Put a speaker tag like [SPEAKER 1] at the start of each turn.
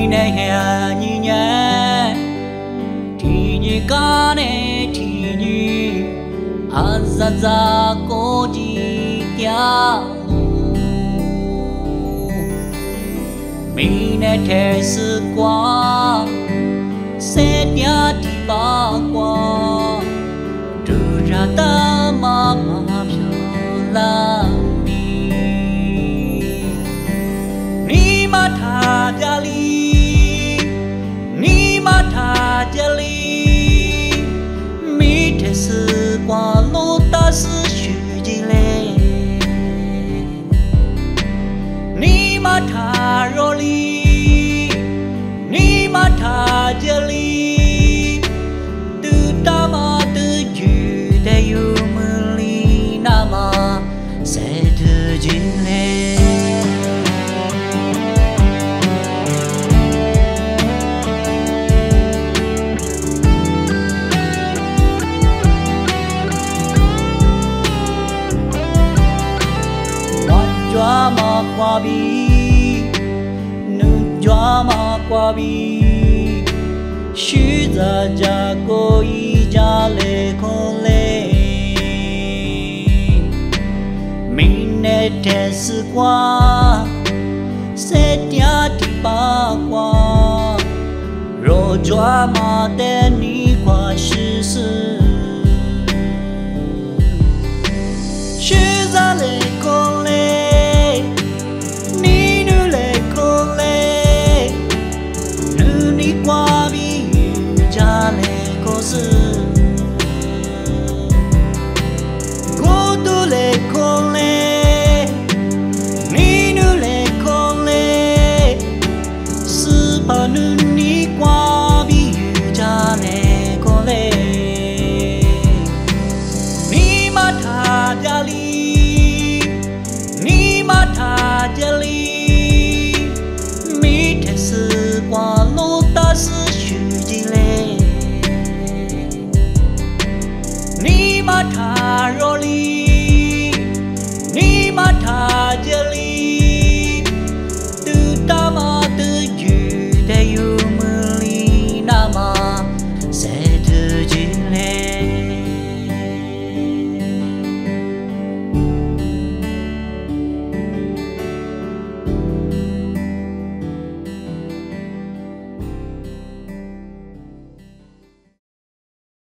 [SPEAKER 1] này hè nhỉ nhé thì như cá này thì như ăn ra ra có gì kia mình này thế sự quá sẽ nhớ thì ba qua từ ra ta mà là ni ma tha jali ni ma tha jali mi thế sự qua lô ta sự chữ gì lệ ni ma tha roli ni ma tha jali tu ta ma tu chữ để yêu muli nama sẽ được gì lệ Joa ma qua bi, nu joa ma qua bi, shu za ja ko i ja le con le, mình ne thế sự qua, sẽ tia đi ba qua, rồi joa ma tên